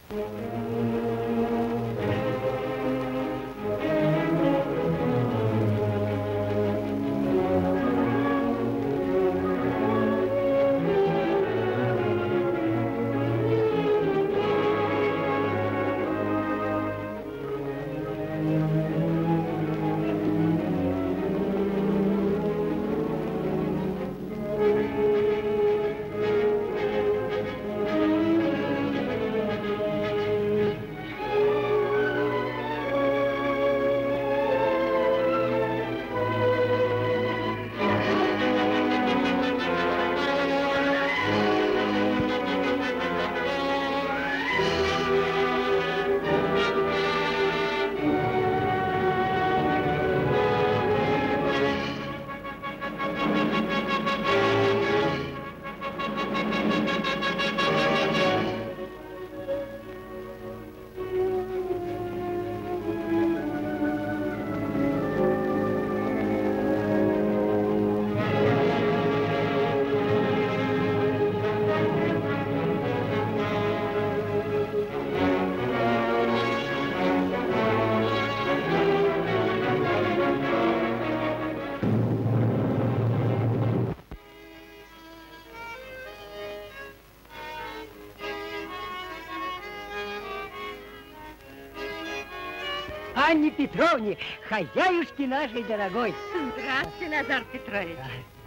Анне Петровне, хозяюшки нашей дорогой. Здравствуйте, Назар Петрович.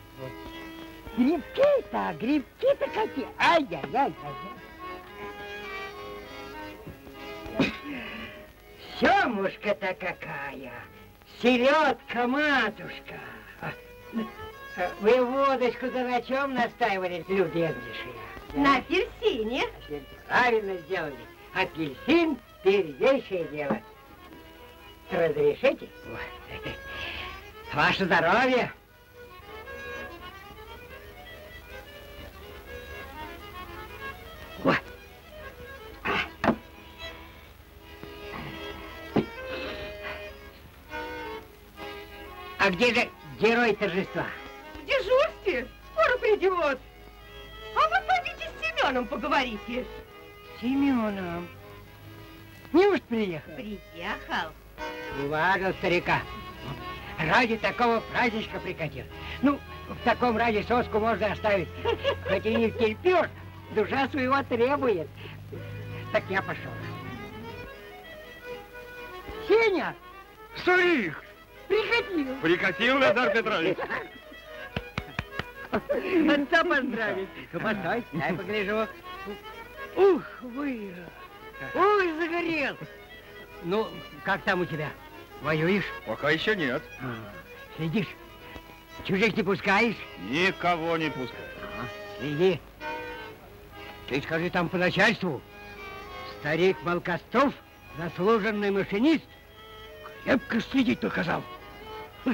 Грибки-то какие. Ай-яй-яй. Семушка-то какая. Селедка, матушка. Вы водочку-то на чем настаивали, любезнейшие? На апельсине. Правильно сделали. Апельсин – первейшее дело. Разрешите? Ваше здоровье! А где же герой торжества? В дежурстве. Скоро придет. А вы пойдите с Семеном поговорите. С Семеном? Неужто приехал? Приехал. Уважил старика. Ради такого праздничка прикатил. Ну, в таком ради соску можно оставить. Хоть и не втерпешь, душа своего требует. Так я пошел. Сеня! Старик! Прикатил. Прикатил, Назар Петрович. Отца поздравить. Постой, дай погляжу. Ух, вырос. Ой, загорел. Ну, как там у тебя? Воюешь? Пока еще нет. Следишь? Чужих не пускаешь? Никого не пускай. Следи. Ты скажи там по начальству. Старик Молкостов, заслуженный машинист, крепко следить приказал. Вот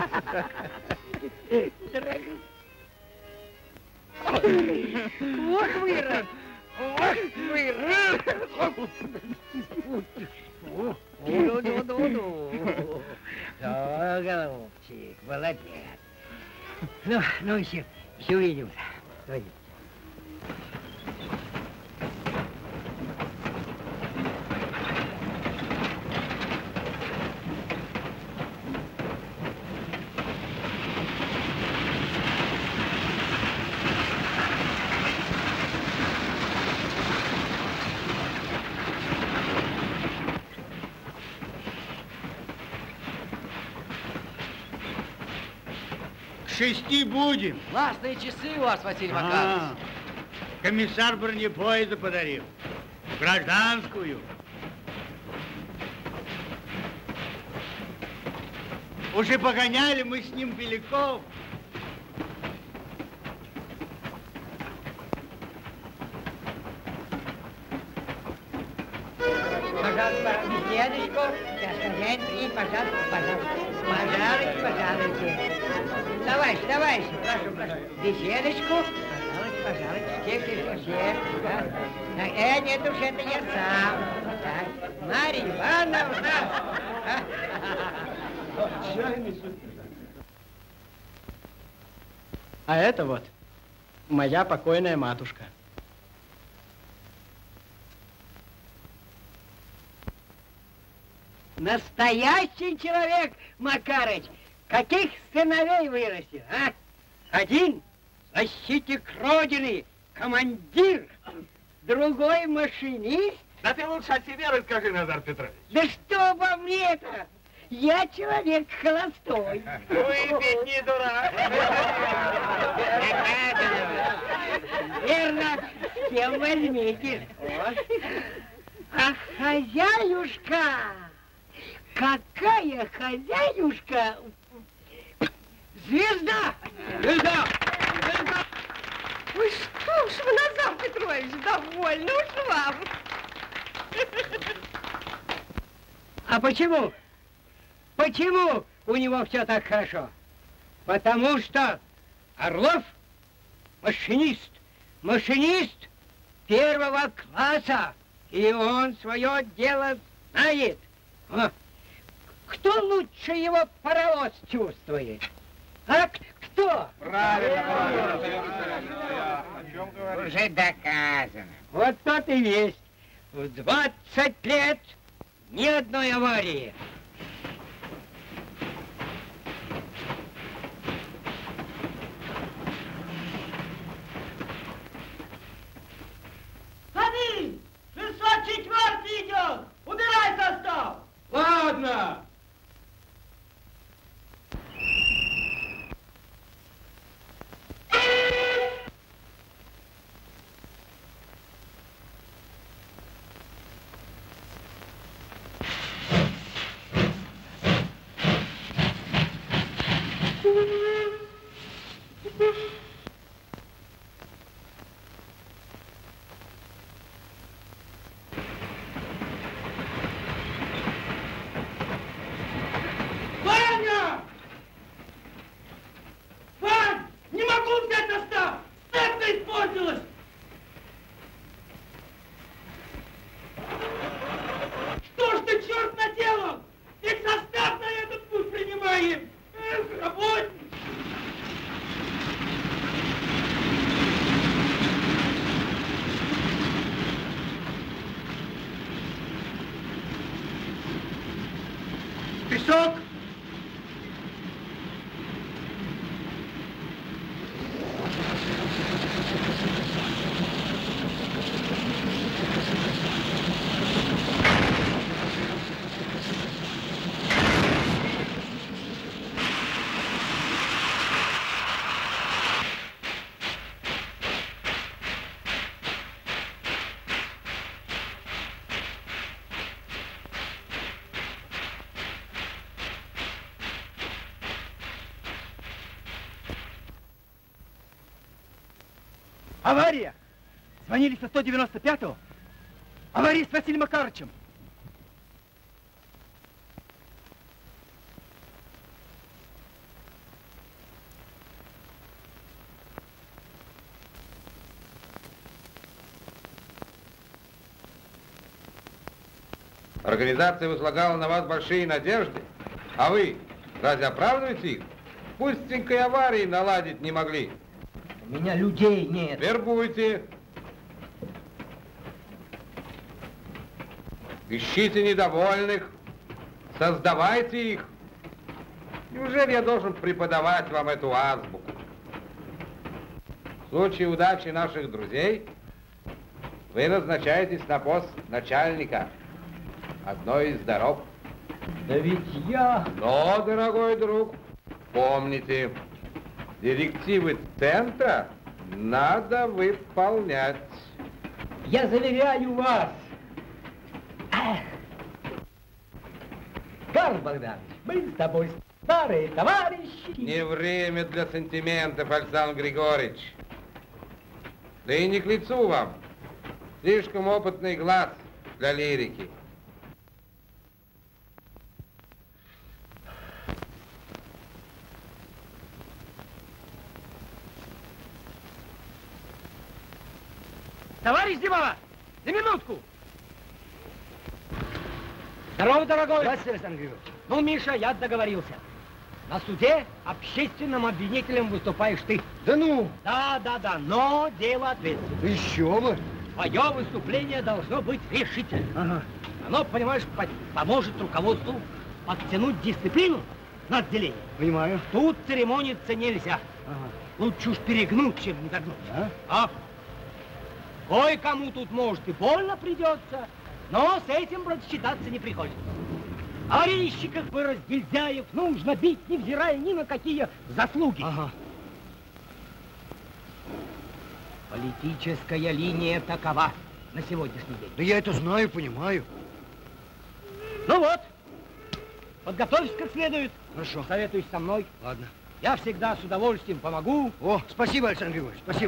вырос. Вот вырос. Ну. Да, голубчик, молодец. Ну, еще увидимся. К 6 будем. Классные часы у вас, Василий Макарович. Комиссар бронепоезда подарил. Гражданскую. Уже погоняли мы с ним Беляков. Пожалуйста, беседочку. Сейчас хозяин приедет, пожалуйста. Пожалуйте. Товарищ, прошу. Беседочку. Пожалуйста. Все. Нет уж, это я сам. Так, Марья Ивановна. А это вот моя покойная матушка. Настоящий человек, Макарыч. Каких сыновей вырастил, а? Один защитник Родины, командир, другой машинист. Да ты лучше о себе расскажи, Назар Петрович. Да что обо мне-то? Я человек холостой. Выпить не дурак. Верно, с кем возьмите. А хозяюшка, какая хозяюшка? Звезда! Звезда! Звезда! Ой, что уж вы, Назар Петрович, довольно уж вам. А почему? Почему у него все так хорошо? Потому что Орлов машинист, машинист первого класса, и он свое дело знает. Кто лучше его паровоз чувствует? А кто? Правильно. О чем говоришь? Уже доказано. Вот тот и есть. В 20 лет ни одной аварии. Ходи! 604 идет! Убирай состав! Ладно! Ваня! Вань! Не могу взять состав! Степка испортилась! Что ж ты, черт, наделал? Ведь состав на этот путь принимаем! Эх, работник! Песок! Авария! Звонили со 195-го. Авария с Василием Макарычем. Организация возлагала на вас большие надежды, а вы разве оправдываете их? Пустенькой аварии наладить не могли. У меня людей нет. Вербуйте. Ищите недовольных, создавайте их. Неужели я должен преподавать вам эту азбуку? В случае удачи наших друзей вы назначаетесь на пост начальника одной из дорог. Да ведь я... Но, дорогой друг, помните, директивы центра надо выполнять. Я заверяю вас. Карл Богданович, мы с тобой старые товарищи. Не время для сантиментов, Александр Григорьевич. Да и не к лицу вам. Слишком опытный глаз для лирики. Товарищ Зимова, на минутку! Здорово, дорогой. Здравствуйте, Александр Григорьевич. Ну, Миша, я договорился. На суде общественным обвинителем выступаешь ты. Да ну, Да, но дело ответственное. еще бы. твое выступление должно быть решительным. Ага. Оно, понимаешь, поможет руководству подтянуть дисциплину на отделение. Понимаю. Тут церемониться нельзя. Ага. Лучше уж перегнуть, чем не догнуть. А? Кое-кому тут, может, и больно придется, но с этим, брат, считаться не приходится. А резчиков и разгильдяев нужно бить, невзирая ни на какие заслуги. Ага. Политическая линия такова на сегодняшний день. Да я это знаю, понимаю. Ну вот, подготовься как следует. Хорошо. Советуйся со мной. Ладно. Я всегда с удовольствием помогу. О, спасибо, Александр Григорьевич, спасибо.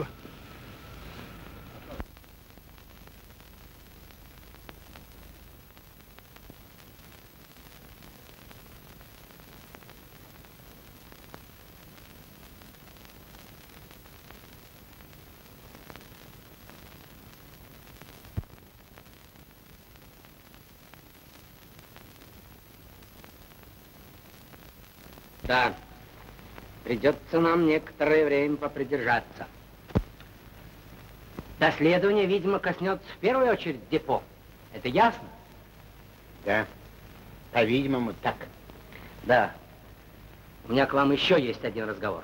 Да, придется нам некоторое время попридержаться. Доследование, видимо, коснется в первую очередь депо. Это ясно? Да, по-видимому, так. Да. У меня к вам еще есть один разговор.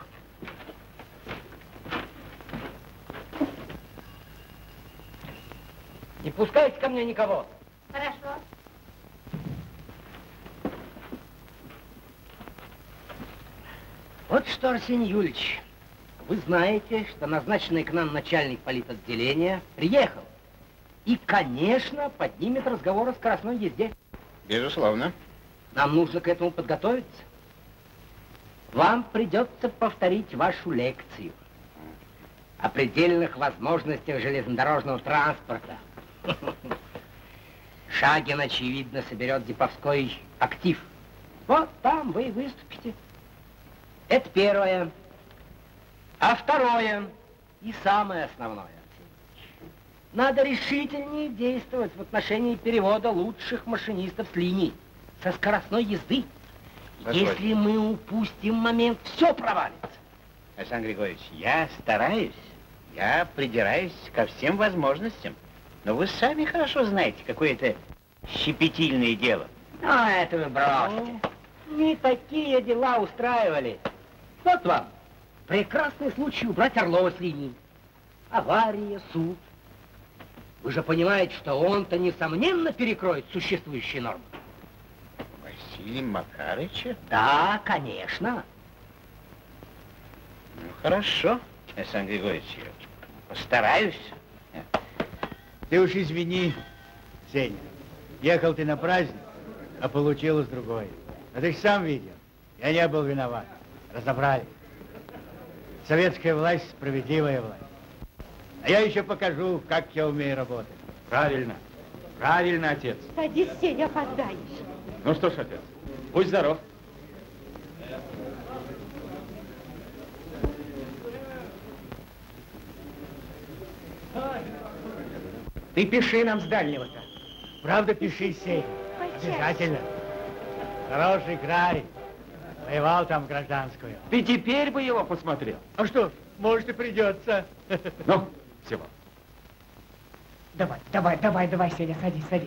Не пускайте ко мне никого. Хорошо. Вот что, Арсений Юрьевич, вы знаете, что назначенный к нам начальник политотделения приехал. И, конечно, поднимет разговор о скоростной езде. Безусловно. Нам нужно к этому подготовиться. Вам придется повторить вашу лекцию о предельных возможностях железнодорожного транспорта. Шагин, очевидно, соберет деповской актив. Вот там вы и выступите. Это первое. А второе, и самое основное, надо решительнее действовать в отношении перевода лучших машинистов с линий, со скоростной езды. Если мы упустим момент, все провалится. Александр Григорьевич, я стараюсь, я придираюсь ко всем возможностям. Но вы сами хорошо знаете, какое это щепетильное дело. А это вы бросьте. Не такие дела устраивали. Вот вам прекрасный случай убрать Орлова с линии. Авария, суд. Вы же понимаете, что он-то, несомненно, перекроет существующие нормы. Василия Макарыча? Да, конечно. Ну, хорошо, Александр Григорьевич, я постараюсь. Ты уж извини, Сеня. Ехал ты на праздник, а получилось другое. А ты ж сам видел. Я не был виноват. Разобрали. Советская власть, справедливая власть. А я еще покажу, как я умею работать. Правильно. Правильно, отец. Садись, Сеня, опоздаешь. Ну что ж, отец, будь здоров. Ты пиши нам с дальнего-то. Правда, пиши, Сеня. Обязательно. Хороший край. Воевал там в гражданскую. Ты теперь бы его посмотрел. А что, может и придется. Ну, всего. Давай, Сеня, садись.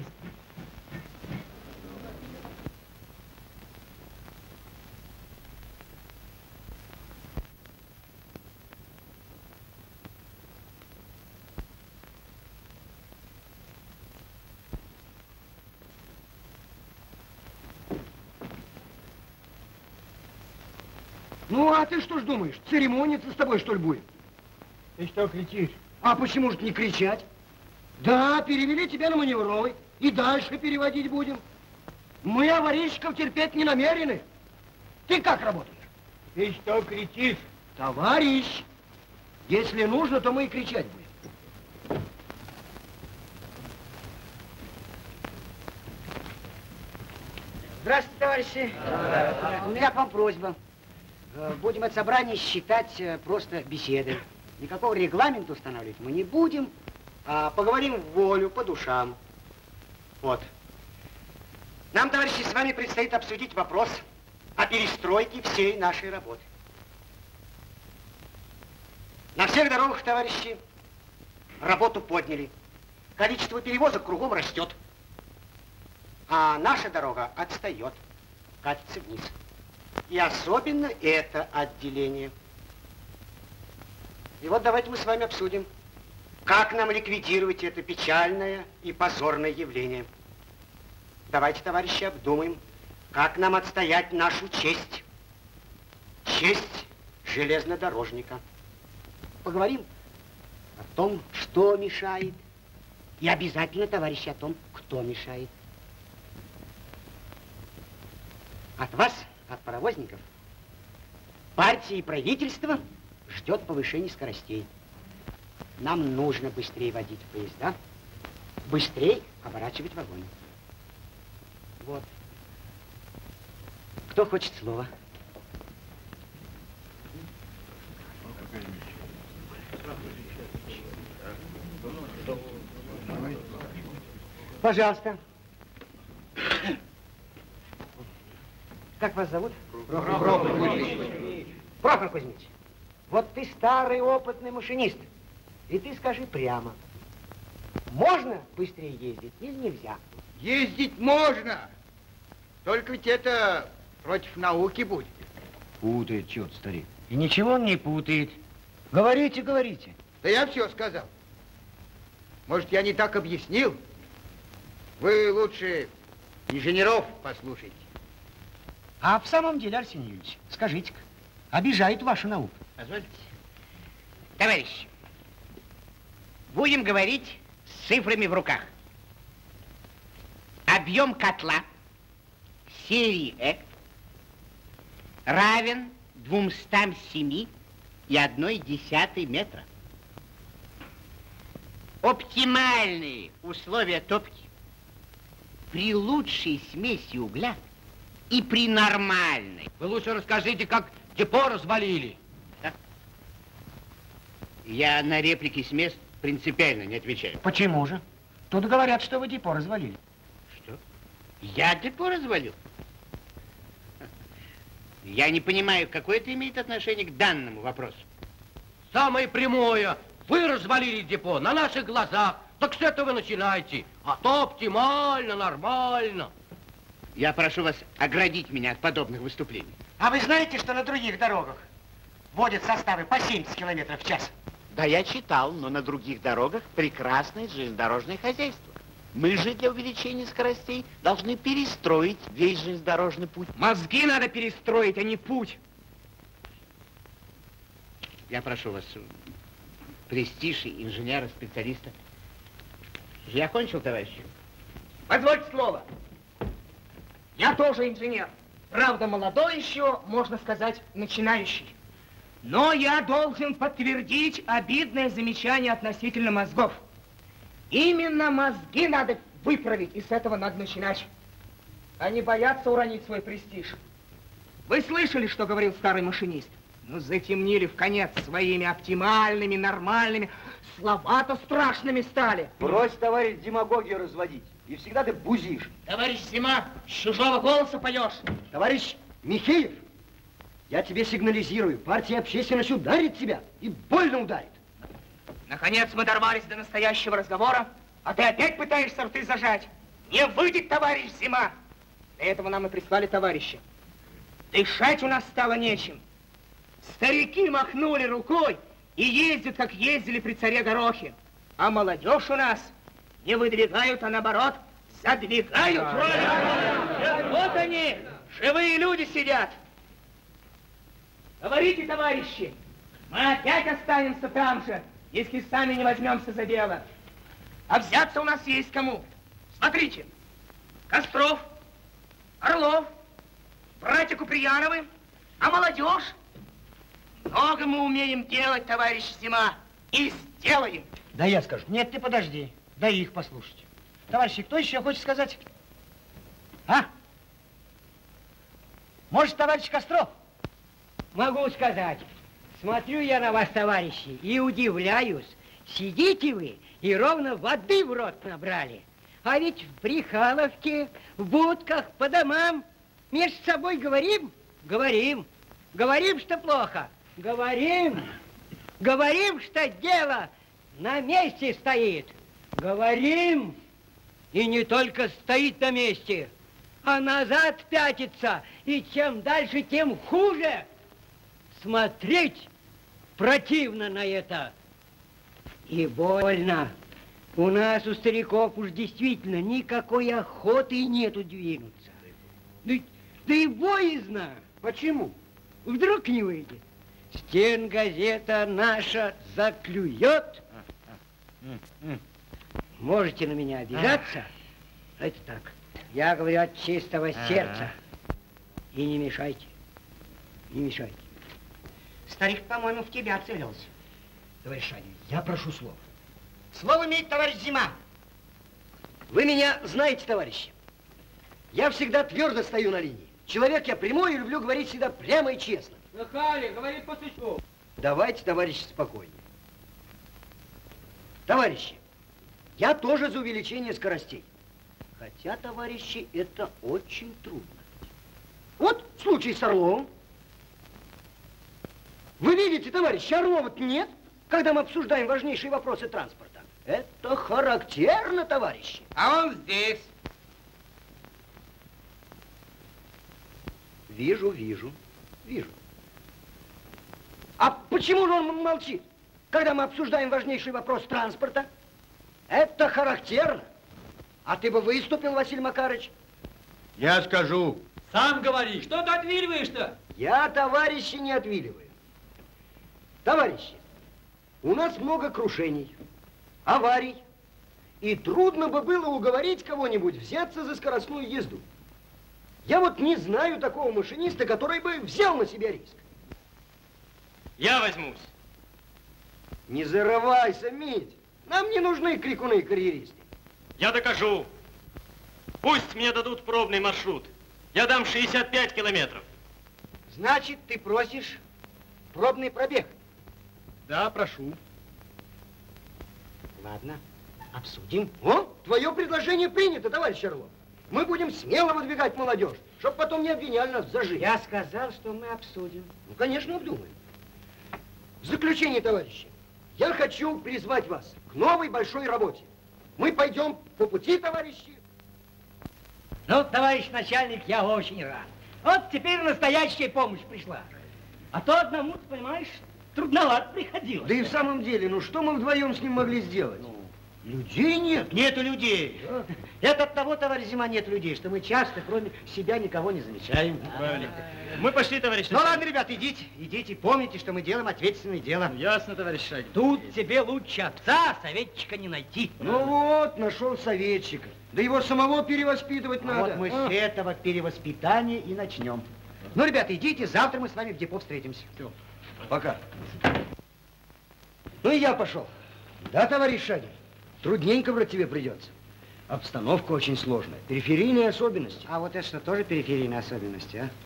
Ну, а ты что ж думаешь, церемониться с тобой, что ли, будет? Ты что кричишь? А почему же не кричать? Да, перевели тебя на маневровый, и дальше переводить будем. Мы аварийщиков терпеть не намерены. Ты как работаешь? Ты что кричишь? Товарищ, если нужно, то мы и кричать будем. Здравствуйте, товарищи. У меня к вам просьба. Будем это собрание считать просто беседой. Никакого регламента устанавливать мы не будем, а поговорим в волю, по душам. Вот. Нам, товарищи, с вами предстоит обсудить вопрос о перестройке всей нашей работы. На всех дорогах, товарищи, работу подняли. количество перевозок кругом растет. А наша дорога отстает, катится вниз. И особенно это отделение. И вот давайте мы с вами обсудим, как нам ликвидировать это печальное и позорное явление. Давайте, товарищи, обдумаем, как нам отстоять нашу честь. Честь железнодорожника. Поговорим о том, что мешает. И обязательно, товарищи, о том, кто мешает. От вас, от паровозников, партия и правительство ждет повышения скоростей. Нам нужно быстрее водить поезда, быстрее оборачивать вагоны. Вот. Кто хочет слова? Пожалуйста. Как вас зовут? Прохор Кузьмич. Вот ты старый опытный машинист. И ты скажи прямо, можно быстрее ездить или нельзя? Ездить можно. Только ведь это против науки будет. Путает чё-то, старик. И ничего он не путает. Говорите, говорите. Да я все сказал. Может, я не так объяснил? Вы лучше инженеров послушайте. А в самом деле, Арсений Юрьевич, скажите-ка, обижает вашу науку? Позвольте. Товарищи, будем говорить с цифрами в руках. Объем котла серии Э равен 207,1 метра. Оптимальные условия топки при лучшей смеси угля и при нормальной. Вы лучше расскажите, как депо развалили. Я на реплики с мест принципиально не отвечаю. Почему же? Тут говорят, что вы депо развалили. Что? Я депо развалил? Я не понимаю, какое это имеет отношение к данному вопросу. Самое прямое. Вы развалили депо на наших глазах. Так с этого начинайте. А то оптимально, нормально. Я прошу вас оградить меня от подобных выступлений. А вы знаете, что на других дорогах водят составы по 70 километров в час? Да, я читал, но на других дорогах прекрасное железнодорожное хозяйство. Мы же для увеличения скоростей должны перестроить весь железнодорожный путь. Мозги надо перестроить, а не путь. Я прошу вас, престиж инженера, специалиста. Я кончил, товарищи. Позвольте слово. Я тоже инженер. Правда, молодой еще, можно сказать, начинающий. Но я должен подтвердить обидное замечание относительно мозгов. Именно мозги надо выправить, и с этого надо начинать. Они боятся уронить свой престиж. Вы слышали, что говорил старый машинист? Ну, затемнили в конец своими оптимальными, нормальными, слова-то страшными стали. Брось, товарищ, демагогию разводить. И всегда ты бузишь. Товарищ Зима, с чужого голоса поешь. Товарищ Михеев, я тебе сигнализирую, партия общественность ударит тебя и больно ударит. Наконец мы дорвались до настоящего разговора, а ты опять пытаешься рты зажать. Не выйдет, товарищ Зима. Для этого нам и прислали товарища. Дышать у нас стало нечем. Старики махнули рукой и ездят, как ездили при царе Горохе. А молодежь у нас не выдвигают, а наоборот задвигают. Вот они, живые люди сидят. Говорите, товарищи, мы опять останемся там же, если сами не возьмемся за дело. А взяться у нас есть кому. Смотрите, Костров, Орлов, братья Куприяновы, а молодежь. Много мы умеем делать, товарищ Зима, и сделаем. Да я скажу. Нет, ты подожди, дай их послушать. Товарищи, кто еще хочет сказать? А? Может, товарищ Костров? Могу сказать. Смотрю я на вас, товарищи, и удивляюсь. Сидите вы и ровно воды в рот набрали. А ведь в Прихаловке, в будках, по домам между собой говорим? Говорим. Говорим, что плохо. Говорим. Говорим, что дело на месте стоит. Говорим, и не только стоит на месте, а назад пятится, и чем дальше, тем хуже. Смотреть противно на это. И больно. У нас, у стариков, уж действительно никакой охоты нету двинуться. Да и боязно. Почему? Вдруг не выйдет. Стенгазета наша заклюет. Можете на меня обижаться, это так. Я говорю от чистого сердца. И не мешайте. Не мешайте. Старик, по-моему, в тебя целился. Товарищ Шанин, я прошу слов. Слово имеет товарищ Зима. Вы меня знаете, товарищи. Я всегда твердо стою на линии. Человек я прямой и люблю говорить всегда прямо и честно. Слыхали, говорит по существу. Давайте, товарищи, спокойнее. Товарищи, я тоже за увеличение скоростей. Хотя, товарищи, это очень трудно. Вот случай с Орловым. Вы видите, товарищи, Орлова-то нет, когда мы обсуждаем важнейшие вопросы транспорта. Это характерно, товарищи. А он здесь. Вижу. А почему же он молчит, когда мы обсуждаем важнейший вопрос транспорта? Это характерно. А ты бы выступил, Василий Макарыч? Я скажу. Сам говори, что ты отвиливаешь-то? Я, товарищи, не отвиливаю. Товарищи, у нас много крушений, аварий, и трудно бы было уговорить кого-нибудь взяться за скоростную езду. Я вот не знаю такого машиниста, который бы взял на себя риск. Я возьмусь. Не зарывайся, Мить. Нам не нужны крикуны и карьеристы. Я докажу. Пусть мне дадут пробный маршрут. Я дам 65 километров. Значит, ты просишь пробный пробег? Да, прошу. Ладно, обсудим. О, твое предложение принято, товарищ Орлов. Мы будем смело выдвигать молодежь, чтобы потом не обвиняли нас в зажиме. Я сказал, что мы обсудим. Ну, конечно, обдумаем. В заключение, товарищи, я хочу призвать вас к новой большой работе. Мы пойдем по пути, товарищи. Ну, товарищ начальник, я очень рад. Вот теперь настоящая помощь пришла. А то одному, ты понимаешь, трудновато приходилось. Да и в самом деле, ну что мы вдвоем с ним могли сделать? Людей нет. Нету людей. Это от того, товарищ Зима, нет людей, что мы часто, кроме себя, никого не замечаем. Правильно. Мы пошли, товарищ Ну ладно, ребята, идите, помните, что мы делаем ответственное дело. Ясно, товарищ Шагин. Тут тебе лучше отца, советчика не найти. Ну вот, нашел советчика. Да его самого перевоспитывать надо. Вот мы с этого перевоспитания и начнем. Ну, ребята, идите, завтра мы с вами в депо встретимся. Все. Пока. Ну и я пошел. Да, товарищ Шагин? Трудненько, брат, тебе придется. Обстановка очень сложная. Периферийные особенности. А вот это что, тоже периферийные особенности, а?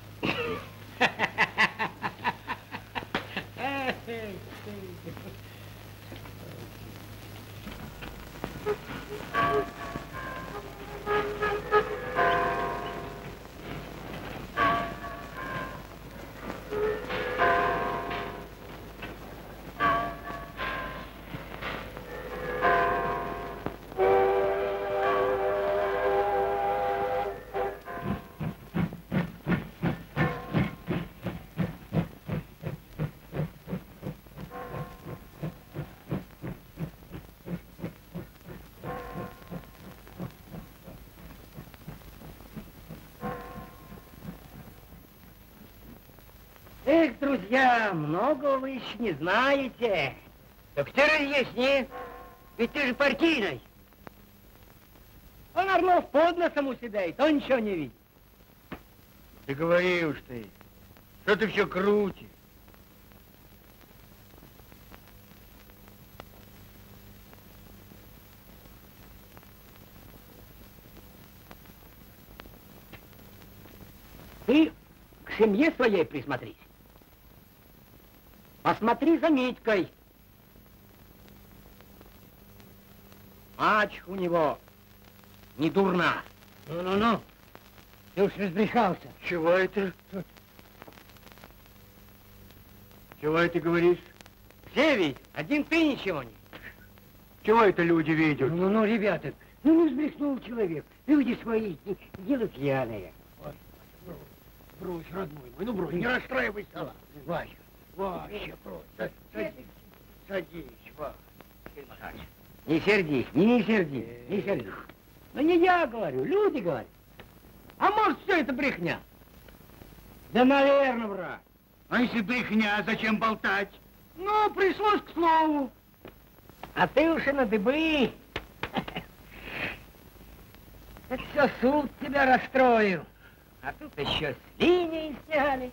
Эх, друзья, многого вы еще не знаете. Так ты разъясни, ведь ты же партийный. Он Орлов под носом у себя, и то ничего не видит. Ты говори уж ты. Что ты все крутишь? Ты к семье своей присмотрись. Посмотри за Митькой. Мачеха у него не дурна. Ну. Ты уж разбрехался. Чего это? Чего это говоришь? Все ведь, один ты ничего не. Чего это люди видят? Ну, ребята, ну, не взбрехнул человек. Люди свои, дело пьяное. Брось, родной мой, ну брось, не расстраивайся. Вася, брось. Садись, Вася. Не сердись, не сердись. Ну, не я говорю, люди говорят. А может, все это брехня? Да, наверное, брат. А если брехня, зачем болтать? Ну, пришлось к слову. А ты уж и на дыбы. Это все суд тебя расстроил. А тут еще с линии сняли.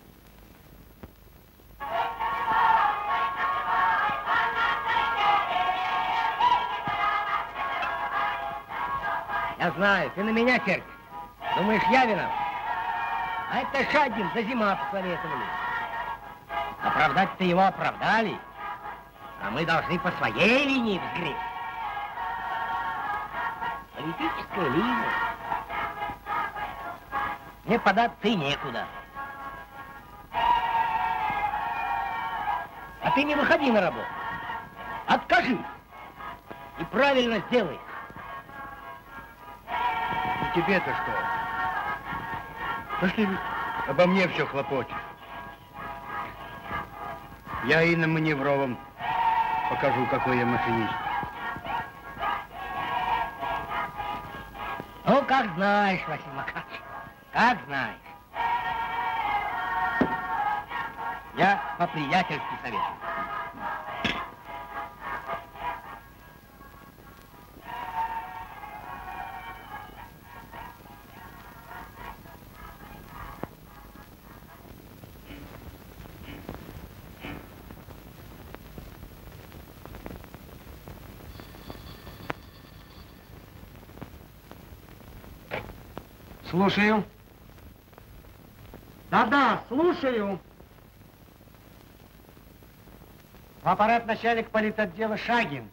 Я знаю, ты на меня сердишь. Думаешь, я виноват? А это Шагин за зима посоветовали. Оправдать-то его оправдали. А мы должны по своей линии взгреть. Политическая линия. Мне податься и некуда. А ты не выходи на работу. Откажи. И правильно сделай. И тебе-то что? Пошли, обо мне все хлопочешь. Я и на маневровом покажу, какой я машинист. Ну, как знаешь, Василий Макарович, как знаешь. Я по-приятельски советую. Слушаю. Да, слушаю. В аппарат начальник политотдела Шагин.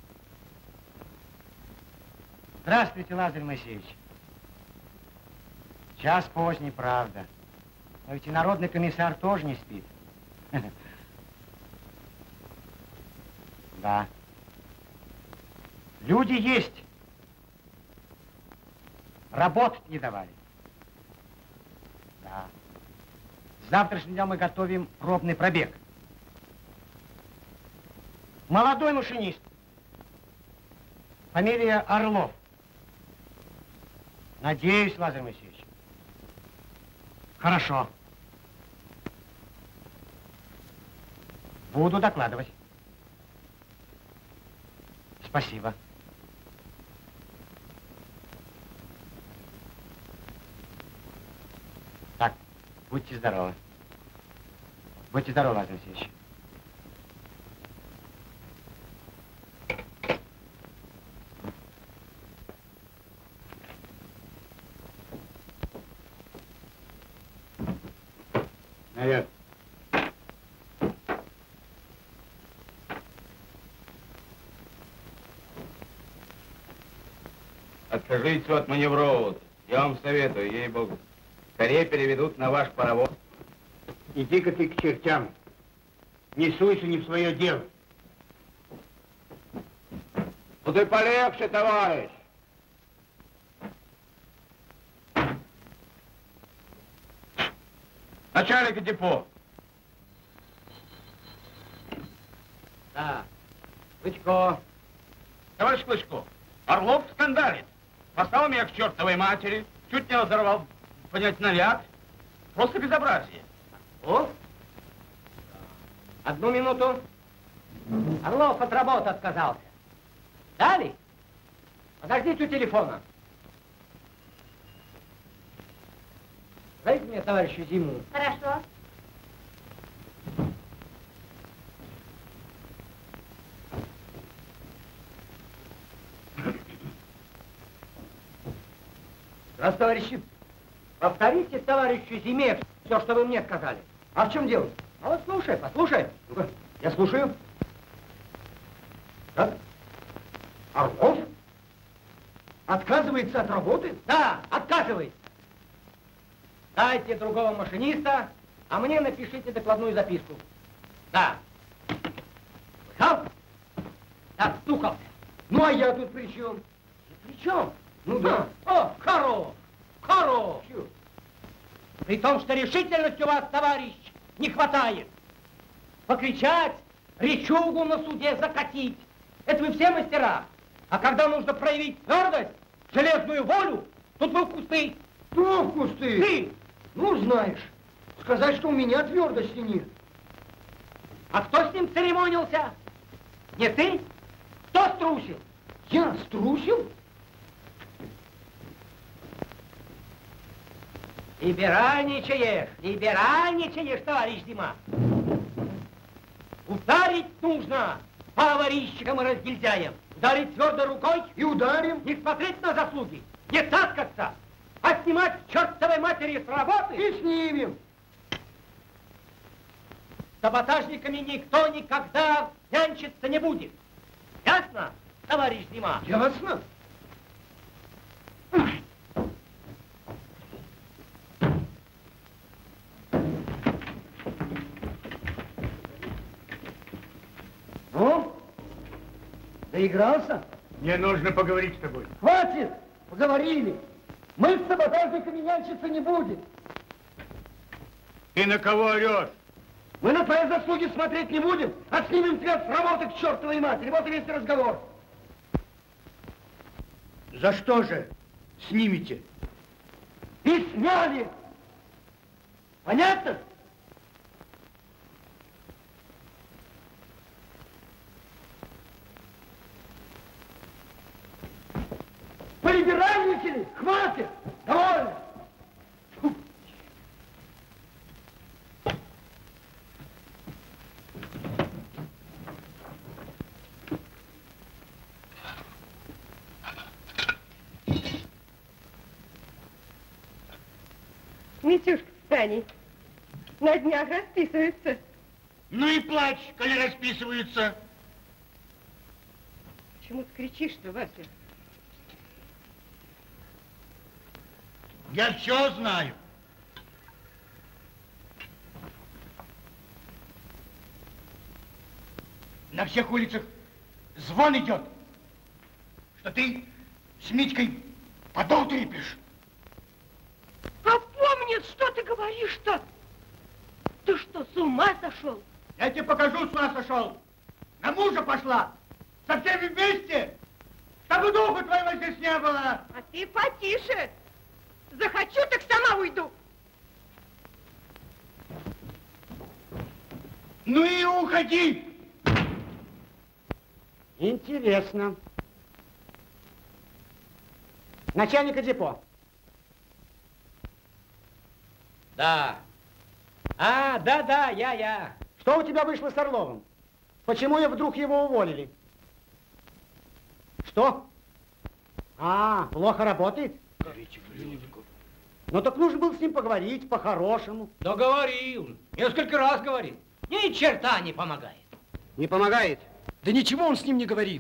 Здравствуйте, Лазарь Моисеевич. Час поздний, правда. Но ведь и народный комиссар тоже не спит. Да. Люди есть. Работать не давали. Да. С завтрашнего дня мы готовим пробный пробег. Молодой машинист. Фамилия Орлов. Надеюсь, Лазарь Моисеевич. Хорошо. Буду докладывать. Спасибо. Так, будьте здоровы. Будьте здоровы, Лазарь Моисеевич. Наверх. Откажитесь от маневрового. Я вам советую, ей-богу. Скорее переведут на ваш паровоз. Иди-ка ты к чертям. Не суйся не в свое дело. Ну ты полегче, товарищ. Начальник депо. Да. Клычко. Товарищ Клычко, Орлов скандалит. Послал меня к чертовой матери, чуть не разорвал, понять, наряд. Просто безобразие. О? Одну минуту. Орлов от работы отказался. Дали? Подождите у телефона. Дайте мне, товарищу, Зиму. Хорошо. Раз, товарищи, повторите товарищу Зиме все, что вы мне сказали. А в чем дело? А вот слушай, послушай. Ну-ка, я слушаю. Так? Орлов? Отказывается от работы? Да, отказывается. Дайте другого машиниста, а мне напишите докладную записку. Да. Слыхал? Отстукался. Ну, а я тут при чем? При чем? Ну да. О, хорош! Хорош! Чё? При том, что решительности у вас, товарищ, не хватает. Покричать, речугу на суде закатить. Это вы все мастера. А когда нужно проявить твердость, железную волю, тут вы в кусты. Кто в кусты? Ты! Ну, знаешь, сказать, что у меня твердости нет. А кто с ним церемонился? Не ты? Кто струсил? Я струсил? Либеральничаешь, товарищ Зима. Ударить нужно по ворищикам и разгильдяям. Ударить твердой рукой. И ударим. Не смотреть на заслуги, не таскаться, а снимать к чертовой матери с работы. И снимем. С саботажниками никто никогда нянчиться не будет. Ясно, товарищ Зима? Ясно. Ну, доигрался? Мне нужно поговорить с тобой. Хватит! Поговорили. Мы с саботажниками нянчиться не будем. Ты на кого орешь? Мы на твои заслуги смотреть не будем, а снимем тебя с работы к чертовой матери. Вот и весь разговор. За что же снимете? И сняли. Понятно? Полиберальничали? Хватит! Довольно! Митюшка с Таней на днях расписываются. Ну и плачь, коли расписываются. Почему ты кричишь-то, Вася? Я все знаю. На всех улицах звон идет, что ты с Митькой подол трепишь. А помнит, что ты говоришь-то? Ты что, с ума сошел? Я тебе покажу, с ума сошел. На мужа пошла. Со всеми вместе. Чтобы духу твоего здесь не было. А ты потише. Захочу, так сама уйду. Ну и уходи. Интересно. Начальника депо. Да. Да, я. Что у тебя вышло с Орловым? Почему вдруг его уволили? Что? Плохо работает? Ну так нужно было с ним поговорить по-хорошему. Да говорил. Несколько раз говорил. Ни черта не помогает. Не помогает? Да ничего он с ним не говорил.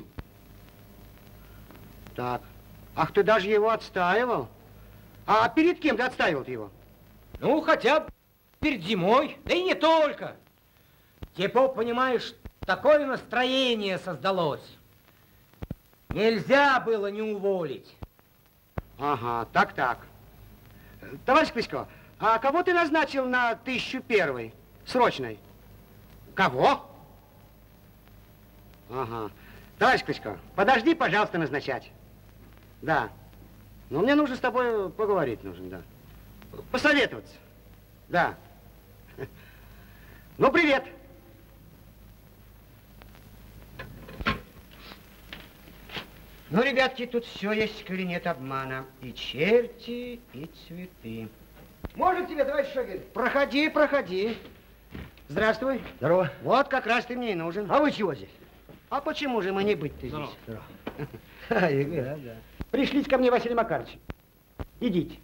Так. Ах, ты даже его отстаивал? А перед кем ты отстаивал его? Ну, хотя бы перед зимой, да и не только. Депо, понимаешь, такое настроение создалось. Нельзя было не уволить. Ага, так. Товарищ Клычко, а кого ты назначил на 1001 срочной? Кого? Ага. Товарищ Клычко, подожди, пожалуйста, назначать. Да. Ну, мне нужно с тобой поговорить, да. Посоветоваться. Да. Ну, привет. Ну, ребятки, тут все есть, коли нет обмана. И черти, и цветы. Можно тебе, товарищ Шагель? Проходи. Здравствуй. Здорово. Вот как раз ты мне и нужен. А вы чего здесь? А почему же мы не быть-то здесь? Здорово. Игра, да. Пришлите ко мне, Василий Макарович. Идите.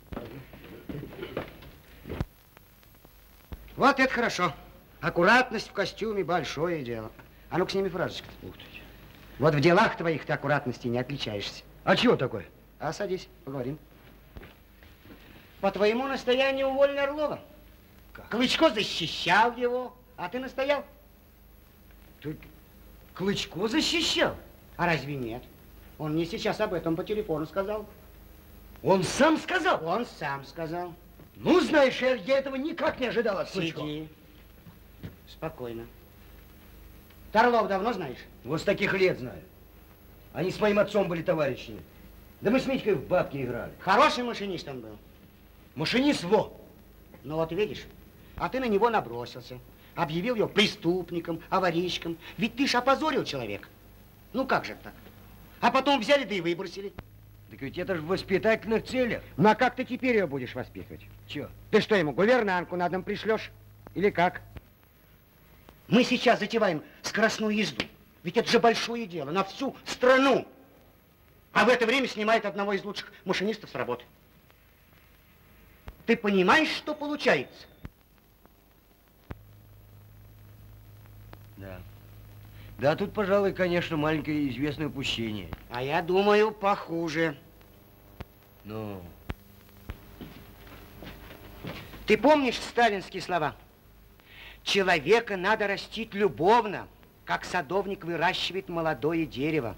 Вот это хорошо. Аккуратность в костюме — большое дело. А ну-ка, сними фразочку-то. Ух ты. Вот в делах твоих ты аккуратности не отличаешься. А чего такое? А садись, поговорим. По твоему настоянию уволили Орлова. Как? Клычко защищал его, а ты настоял. Ты Клычко защищал? А разве нет? Он мне сейчас об этом по телефону сказал. Он сам сказал? Он сам сказал. Ну, знаешь, я этого никак не ожидал от Клычко. Сиди. Спокойно. Торлов давно знаешь? Вот с таких лет знаю. Они с моим отцом были товарищами. Да мы с Митькой в бабки играли. Хороший машинист он был. Машинист во. Ну вот видишь, а ты на него набросился. Объявил его преступником, аварийщиком. Ведь ты ж опозорил человека. Ну как же так? А потом взяли да и выбросили. Так ведь это же в воспитательных целях. Ну а как ты теперь ее будешь воспитывать? Чё? Ты что, ему гувернантку на дом пришлешь? Или как? Мы сейчас затеваем скоростную езду. Ведь это же большое дело на всю страну. А в это время снимает одного из лучших машинистов с работы. Ты понимаешь, что получается? Да. Да, тут, пожалуй, конечно, маленькое известное упущение. А я думаю, похуже. Ну? Ты помнишь сталинские слова? Человека надо растить любовно, как садовник выращивает молодое дерево.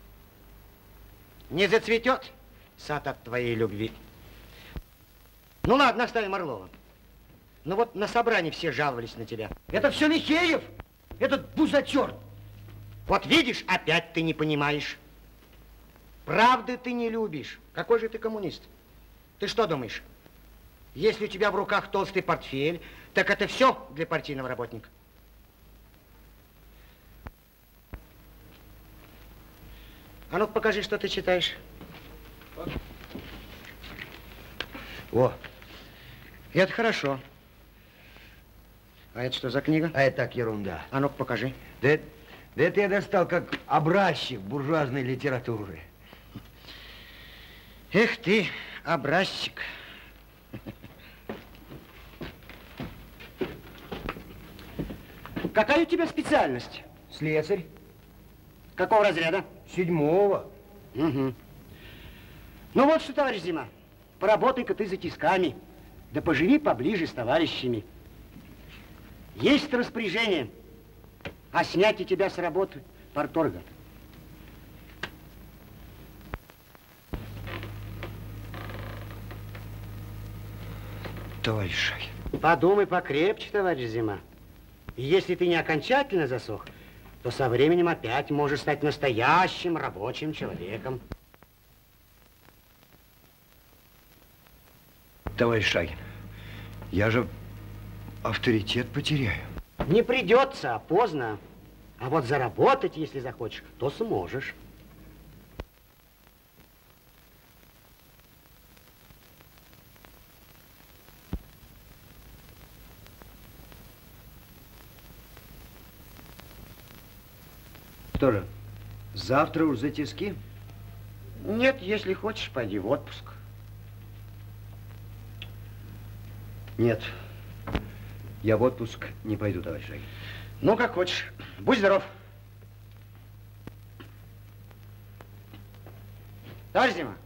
Не зацветет сад от твоей любви. Ну ладно, оставим Орлова. Ну вот на собрании все жаловались на тебя. Это все Михеев, этот бузатер. Вот видишь, опять ты не понимаешь. Правды ты не любишь. Какой же ты коммунист? Ты что думаешь? Если у тебя в руках толстый портфель, так это все для партийного работника. А ну покажи, что ты читаешь. О, это хорошо. А это что за книга? А это так, ерунда. А ну-ка покажи. Да это я достал как образчик буржуазной литературы. Эх ты, образчик. Какая у тебя специальность? Слесарь. Какого разряда? 7-го. Угу. Ну вот что, товарищ Зима, поработай-ка ты за тисками, да поживи поближе с товарищами. Есть распоряжение о снятии тебя с работы парторга. Товарищ Шахин. Подумай покрепче, товарищ Зима. И если ты не окончательно засох, то со временем опять можешь стать настоящим рабочим человеком. Товарищ Шахин, я же авторитет потеряю. Не придется, а поздно. А вот заработать, если захочешь, то сможешь. Что же, завтра уж за тиски? Нет, если хочешь, пойди в отпуск. Нет, я в отпуск не пойду, товарищ Шахин. Ну, как хочешь. Будь здоров. Товарищ Зима,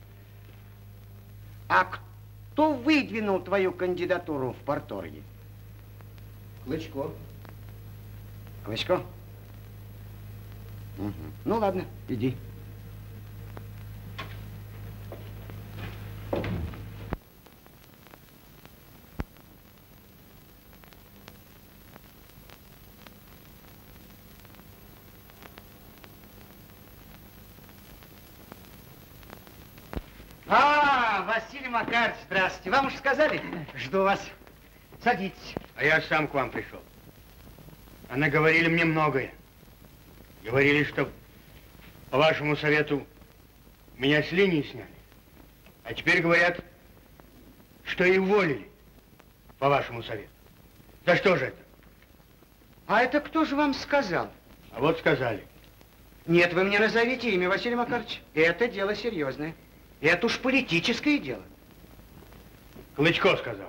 а кто выдвинул твою кандидатуру в парторге? Клычко. Клычко? Угу. Ну, ладно, иди. Василий Макарович, здравствуйте. Вам уж сказали? Жду вас. Садитесь. А я сам к вам пришел. Она говорили мне многое. Говорили, что по вашему совету меня с линии сняли. А теперь говорят, что и уволили по вашему совету. Да что же это? А это кто же вам сказал? А вот сказали. Нет, вы мне назовите имя, Василий Макарович. Это дело серьезное. Это уж политическое дело. Клычко сказал.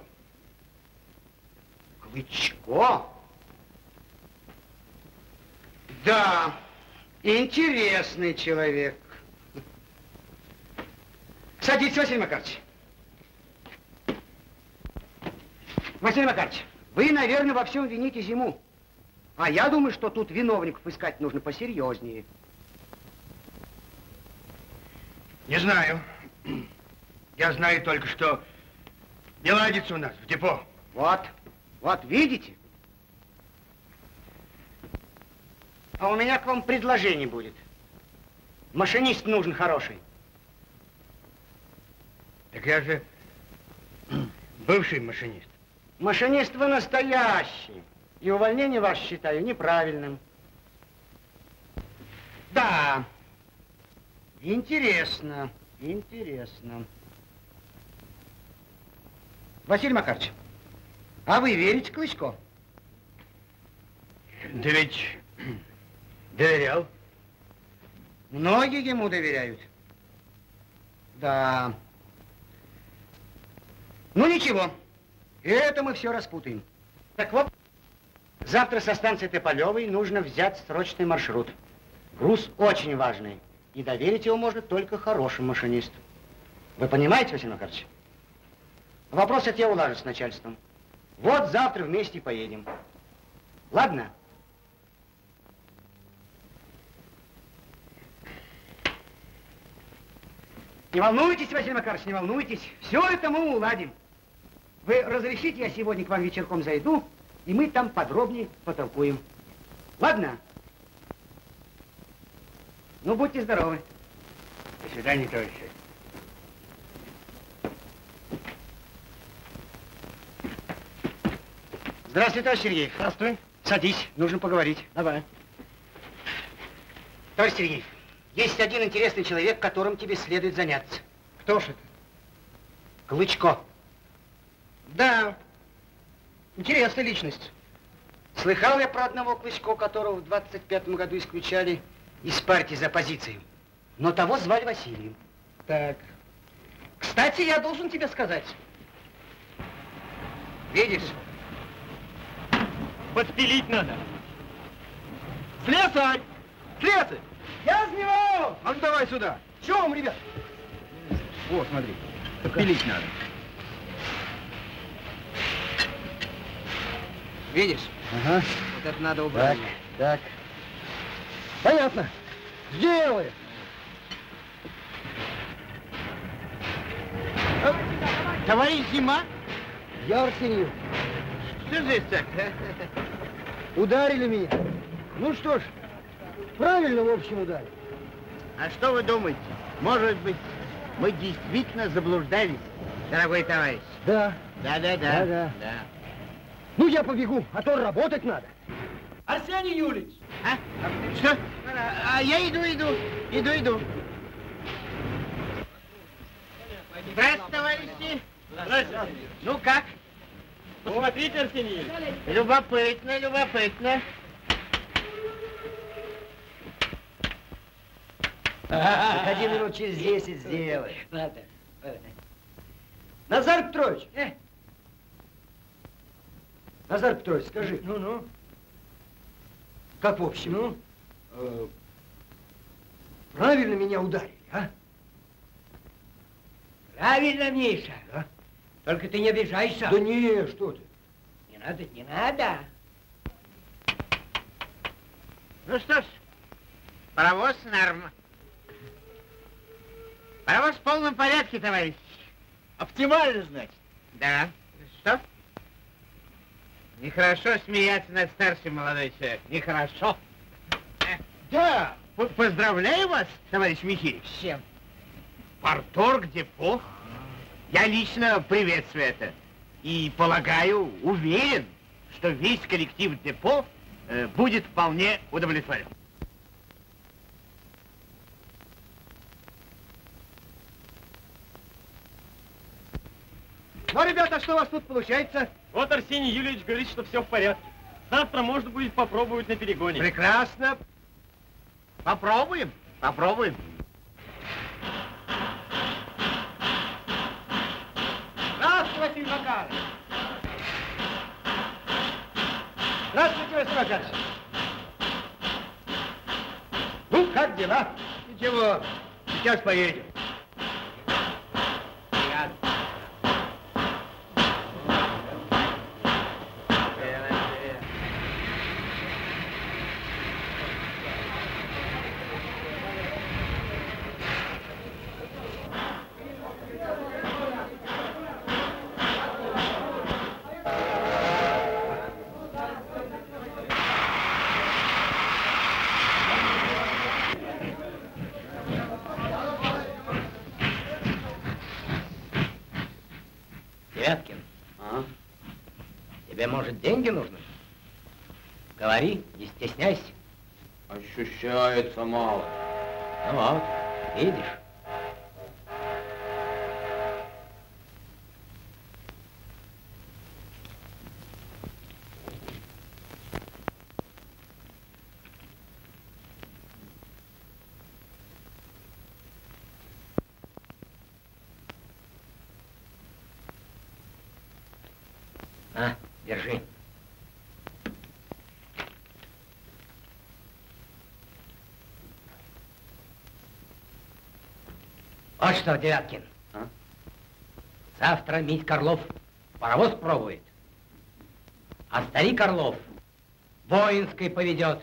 Клычко? Да, интересный человек. Садитесь, Василий Макарович. Василий Макарович, вы, наверное, во всем вините Зиму. А я думаю, что тут виновников искать нужно посерьезнее. Не знаю. Я знаю только, что не ладится у нас в депо. Вот, видите? А у меня к вам предложение будет. Машинист нужен хороший. Так я же бывший машинист. Машинист вы настоящий. И увольнение ваше считаю неправильным. Да. Интересно. Василий Макарович, а вы верите Клычко? Да ведь доверял. Многие ему доверяют. Да. Ну ничего, это мы все распутаем. Так вот, завтра со станции Тополевой нужно взять срочный маршрут. Груз очень важный, и доверить его можно только хорошим машинистам. Вы понимаете, Василий Макарович? Вопрос этот я улажу с начальством. Вот завтра вместе поедем. Ладно? Не волнуйтесь, Василий Макарович, не волнуйтесь. Все это мы уладим. Вы разрешите, я сегодня к вам вечерком зайду, и мы там подробнее потолкуем. Ладно? Ну, будьте здоровы. До свидания, товарищи. Здравствуй, товарищ Сергеев. Здравствуй. Садись, нужно поговорить. Давай. Товарищ Сергеев, есть один интересный человек, которым тебе следует заняться. Кто ж это? Клычко. Да, интересная личность. Слыхал я про одного Клычко, которого в 25-м году исключали из партии за оппозицию. Но того звали Василием. Так. Кстати, я должен тебе сказать. Видишь? Подпилить надо. Слесарь! Слесарь! Я с него! А ну давай сюда. В чем, ребят? О, смотри, подпилить надо. Видишь? Ага. Вот это надо убрать. Так. Понятно. Сделай. Товарищ Зима, Я Арсеньев. что здесь так? Ударили меня. Ну что ж, правильно, в общем, ударили. А что вы думаете? Может быть, мы действительно заблуждались, дорогой товарищ? Да. Да. Ну, я побегу, а то работать надо. Арсений Юлич! А? Что? А я иду. Здравствуйте, товарищи. Здравствуйте. Ну как? Посмотрите, Арсений Юрьевич. Любопытно. Заходи минут через 10 сделай. Ладно. Назар Петрович! Назар Петрович, скажи. Ну. Как в общем? Правильно меня ударили, а? Правильно, Миша. Да? Только ты не обижайся. Да не, что ты. Не надо. Ну что ж, паровоз норма. Паровоз в полном порядке, товарищ. Оптимально, значит. Да. Что? Нехорошо смеяться над старшим, молодой человек. Нехорошо. Да. Поздравляю вас, товарищ Михеев. С чем? Парторг депо. Я лично приветствую это. И полагаю, уверен, что весь коллектив депо будет вполне удовлетворен. Ну, ребята, что у вас тут получается? Вот Арсений Юрьевич говорит, что все в порядке. Завтра можно будет попробовать на перегоне. Прекрасно. Попробуем. Здравствуйте, Василий Макарович. Здравствуйте, Василий Макарович. Ну, как дела? Ничего, сейчас поедем. Тебе, может, деньги нужны? Говори, не стесняйся. Ощущается мало. Ну вот, видишь. На, держи. Вот что, Девяткин. А? Завтра Митька Орлов паровоз пробует, а старик Орлов воинской поведет.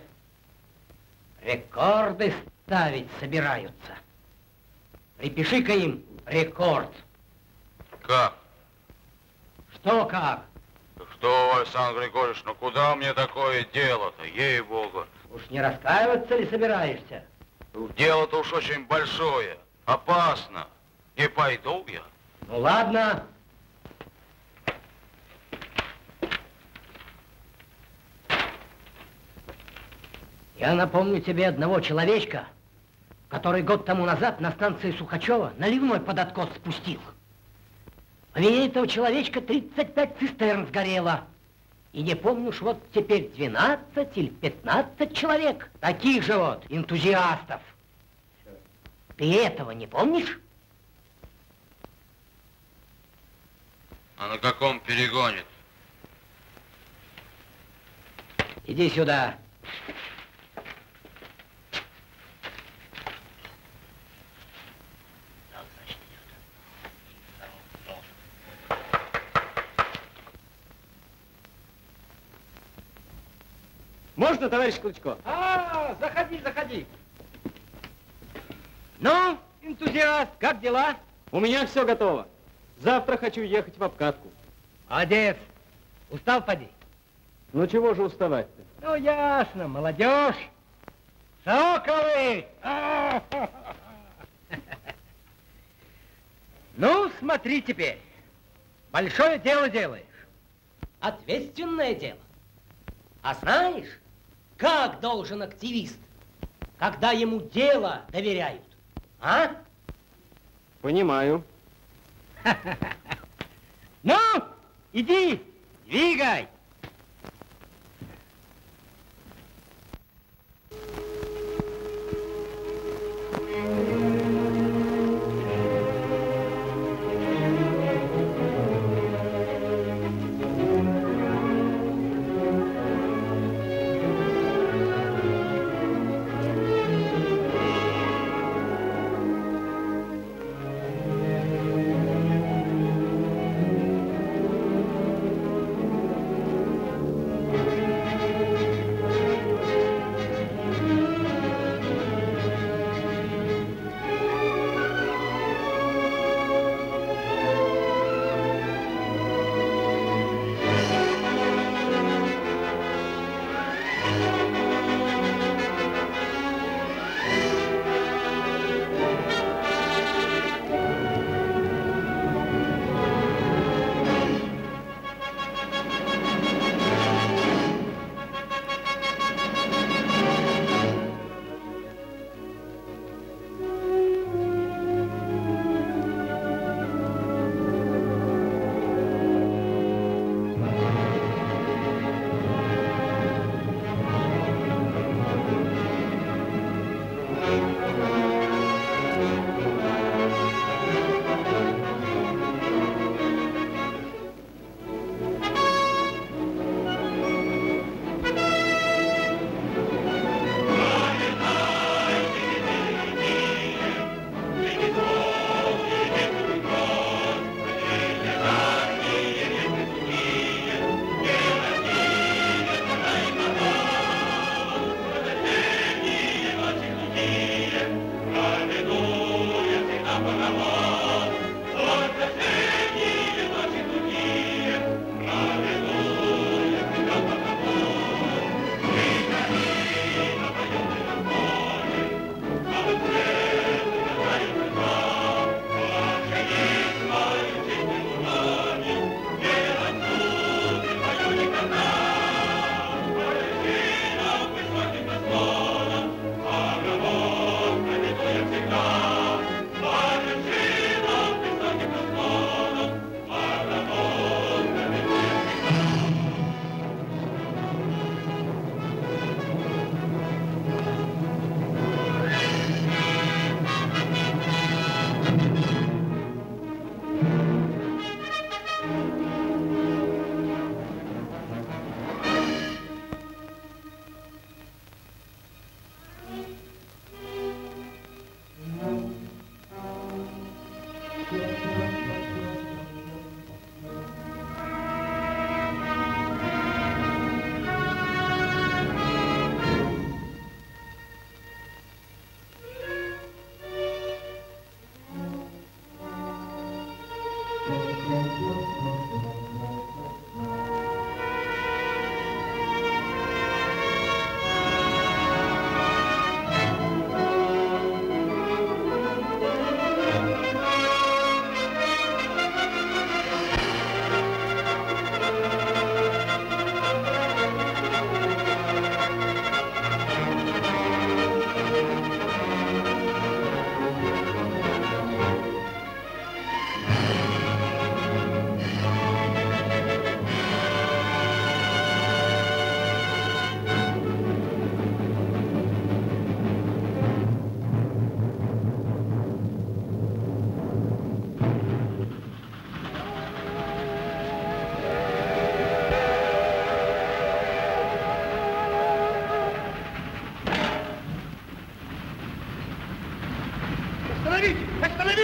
Рекорды ставить собираются. Припиши-ка им рекорд. Как? Что как? Что, Александр Григорьевич, ну куда мне такое дело-то, ей-богу? Уж не раскаиваться ли собираешься? Дело-то уж очень большое, опасно. Не пойду я. Ну ладно. Я напомню тебе одного человечка, который год тому назад на станции Сухачева наливной под откос спустил. По вине этого человечка 35 цистерн сгорело. И не помню уж вот теперь 12 или 15 человек, таких же вот энтузиастов. Ты этого не помнишь? А на каком перегоне? Иди сюда. Можно, товарищ Клычко? Заходи, заходи. Ну, энтузиаст, как дела? У меня все готово. Завтра хочу ехать в обкатку. Молодец. Устал, поди? Ну чего же уставать-то? Ну, ясно, молодежь. Соколы! Ну, смотри теперь. Большое дело делаешь. Ответственное дело. А знаешь, как должен активист, когда ему дело доверяют? А? Понимаю. Ну, иди, двигай.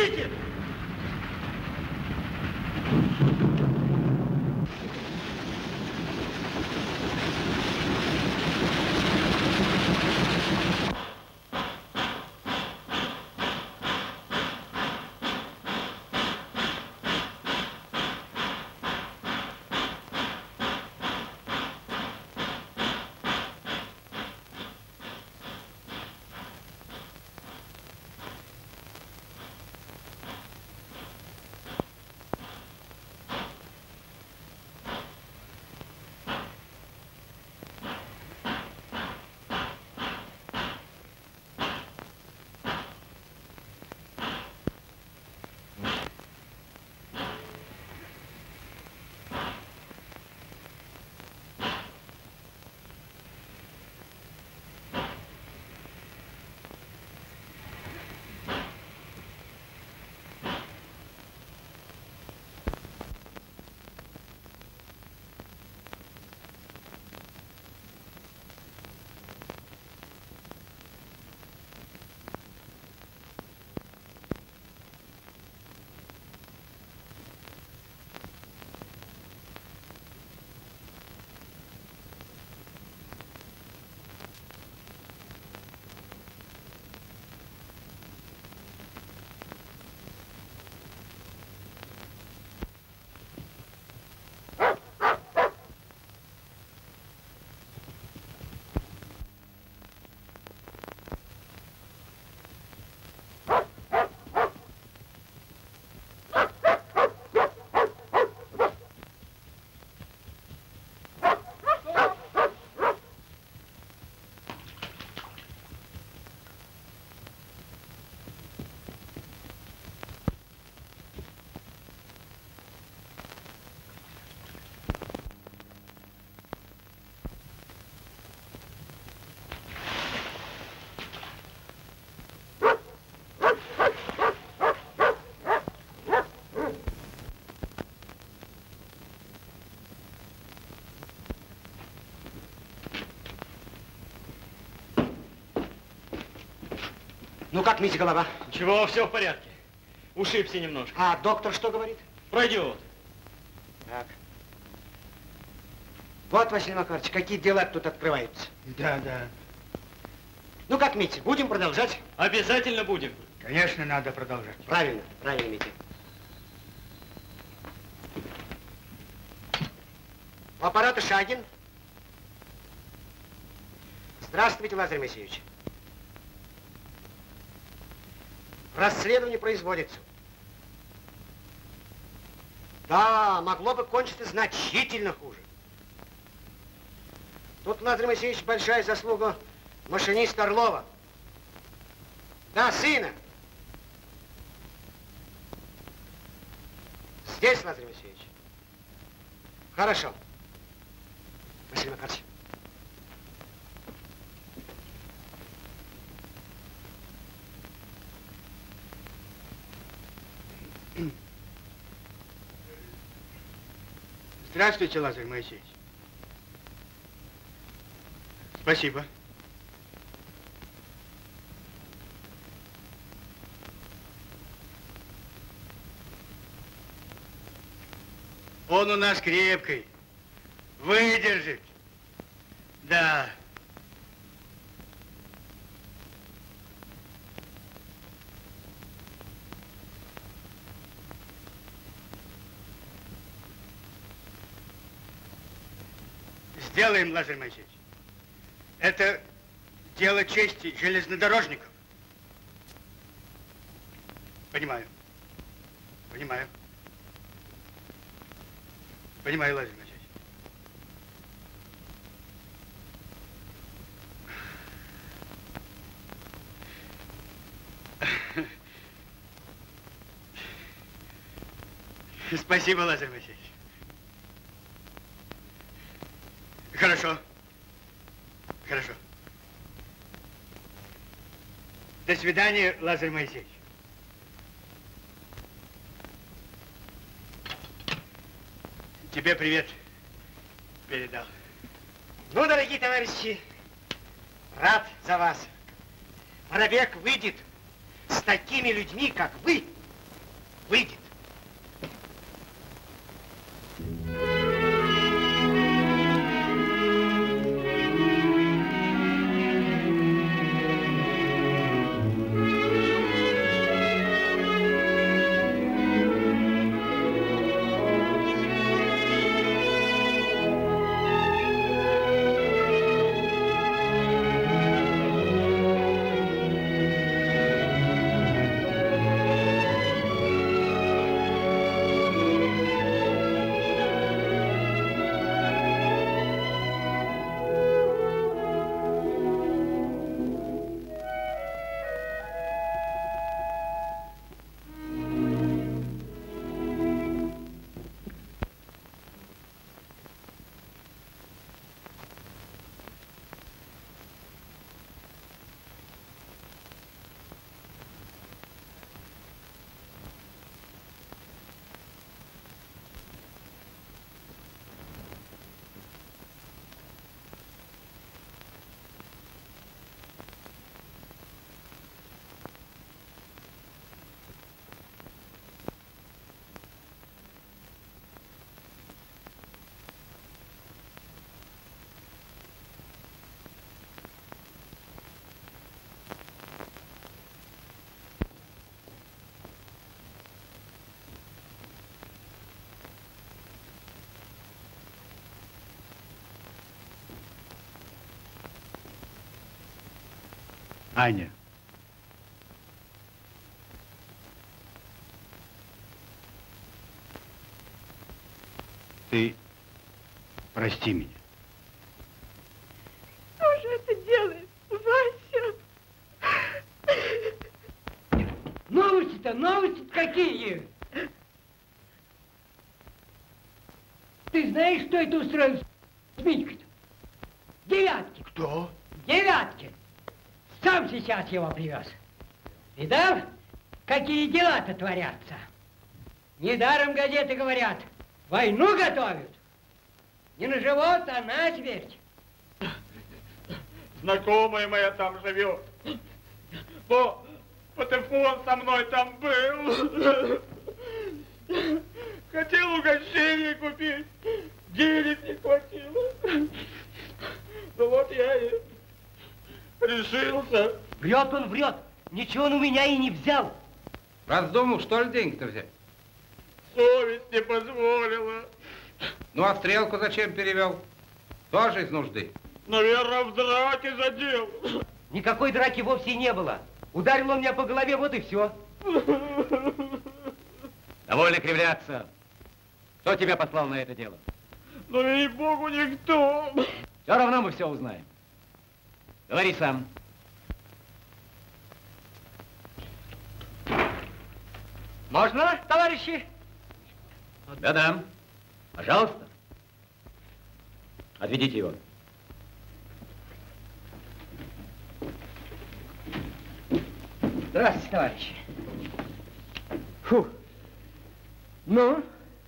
Пустите! Ну как, Митя, голова? Ничего, все в порядке. Ушибся немножко. А доктор что говорит? Пройдет. Так. Вот, Василий Макарович, какие дела тут открываются. Да, да. Ну как, Митя, будем продолжать? Обязательно будем. Конечно, надо продолжать. Правильно, правильно, Митя. У аппарата Шагин. Здравствуйте, Лазарь Моисеевич. Расследование производится. Да, могло бы кончиться значительно хуже. Тут, Лазарь Моисеевич, большая заслуга машиниста Орлова. Да, сына. Здесь, Лазарь Моисеевич. Хорошо. Василий Макарович. Здравствуйте, Лазарь Моисеевич. Спасибо. Он у нас крепкий, выдержит. Да. Сделаем, Лазарь Моисеевич. Это дело чести железнодорожников. Понимаю. Понимаю. Понимаю, Лазарь Моисеевич. Спасибо, Лазарь Моисеевич. Хорошо. Хорошо. До свидания, Лазарь Моисеевич. Тебе привет передал. Ну, дорогие товарищи, рад за вас. Воробек выйдет с такими людьми, как вы, выйдет. Аня. Ты прости меня. Кто же это делает, Вася? Новости-то какие? Ты знаешь, что это устроил с Митькой-то? Девяткин. Кто? Девяткин. Сам сейчас его привез. Видал, какие дела-то творятся? Недаром газеты говорят, войну готовят. Не на живот, а на смерть. Знакомая моя там живет. Патефон со мной там был. Хотел угощение купить. Денег не хватило. Ну вот я и решился. Врет он, врет. Ничего он у меня и не взял. Раздумал, что ли, деньги-то взять? Совесть не позволила. Ну, а стрелку зачем перевел? Тоже из нужды. Наверное, в драке задел. Никакой драки вовсе не было. Ударил он меня по голове, вот и все. Довольно кривляться. Кто тебя послал на это дело? Ну, ей-богу, никто. Все равно мы все узнаем. Говори сам. Можно, товарищи? Да-да. Пожалуйста. Отведите его. Здравствуйте, товарищи. Фу. Ну,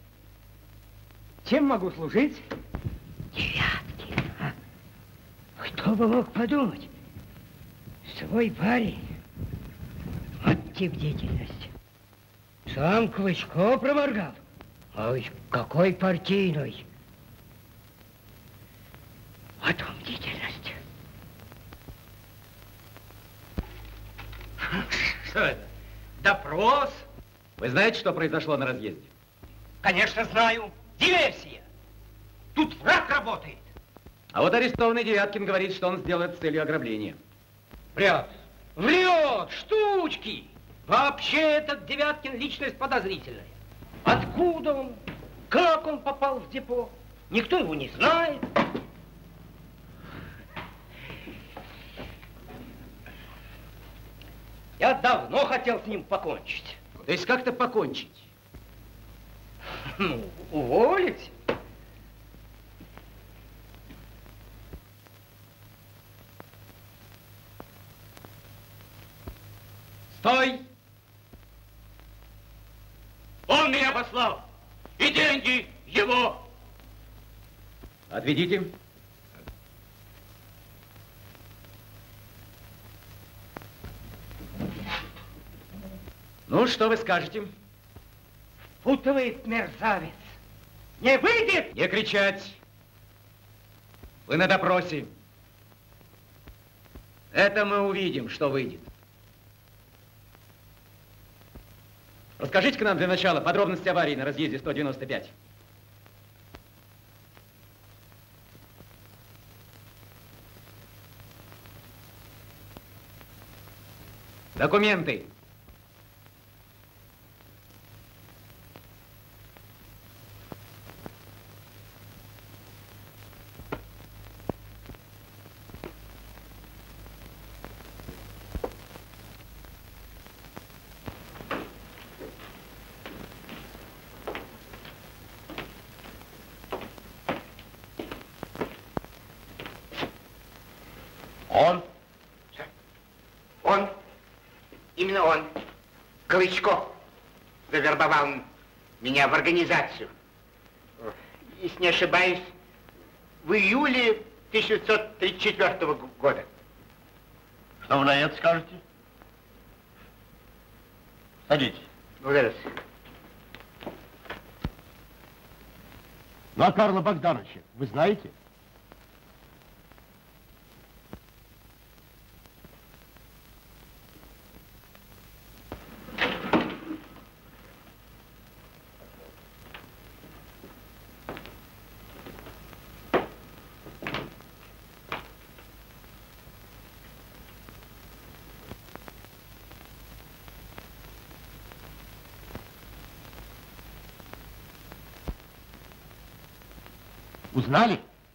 чем могу служить? Девяткин, а? Кто бы мог подумать? Свой парень. Вот тип деятельности. Сам Клычко проморгал. А ведь какой партийный. Вот вам деятельность. Что это? Допрос? Вы знаете, что произошло на разъезде? Конечно, знаю. Диверсия. Тут враг работает. А вот арестованный Девяткин говорит, что он сделал это с целью ограбления. Врет. Врет. Штучки. Вообще этот Девяткин личность подозрительная. Откуда он? Как он попал в депо? Никто его не знает. Я давно хотел с ним покончить. То есть как-то покончить? Ну, уволить. Стой! Он меня послал. И деньги его. Отведите. Ну, что вы скажете? Распутывает мерзавец. Не выйдет! Не кричать. Вы на допросе. Это мы увидим, что выйдет. Расскажите-ка нам для начала подробности аварии на разъезде 195. Документы. Именно он, Клычков, завербовал меня в организацию. Если не ошибаюсь, в июле 1934 года. Что вы на это скажете? Садитесь. Благодарю. Ну, а Карла Богдановича вы знаете? Узнали?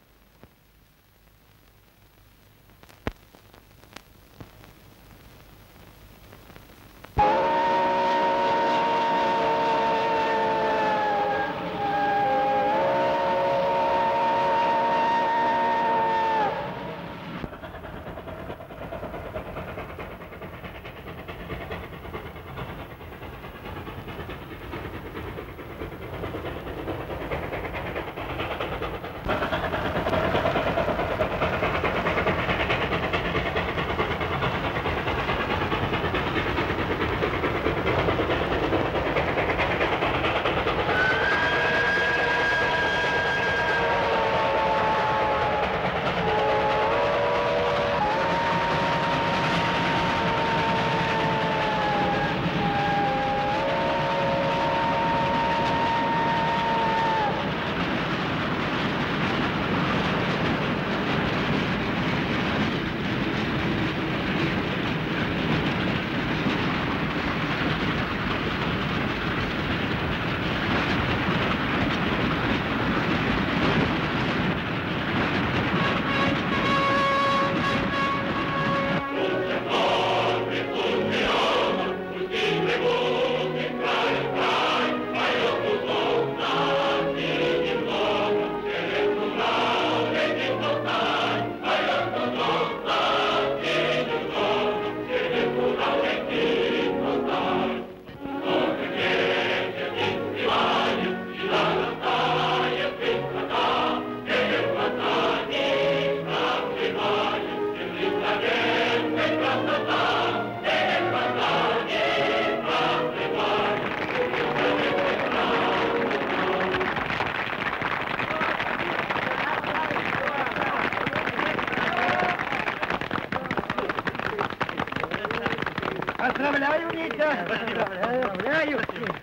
Поздравляю, Витя! Поздравляю!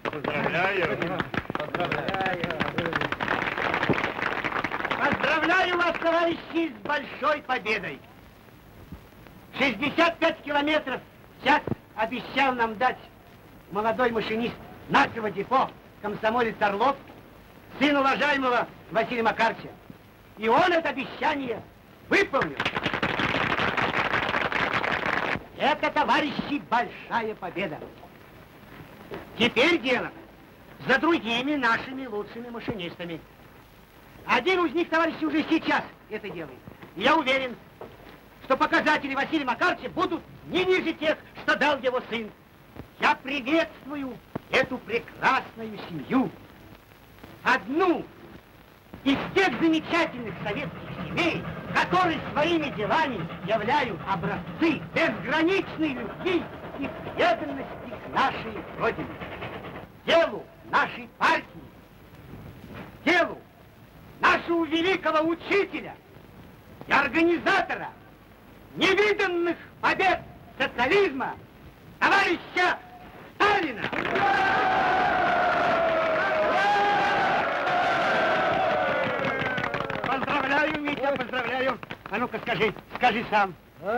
Поздравляю вас, товарищи, с большой победой! 65 километров в час обещал нам дать молодой машинист нашего депо, комсомолец Орлов, сын уважаемого Василия Макарыча. И он это обещание выполнил. Это, товарищи, большая победа. Теперь дело за другими нашими лучшими машинистами. Один из них, товарищи, уже сейчас это делает. И я уверен, что показатели Василия Макарыча будут не ниже тех, что дал его сын. Я приветствую эту прекрасную семью. Одну из тех замечательных советских семей, которые своими делами являют образцы безграничной любви и преданности к нашей Родине. Делу нашей партии, делу нашего великого учителя и организатора невиданных побед социализма, товарища Сталина! Поздравляю, Митя, поздравляю. А ну-ка скажи сам.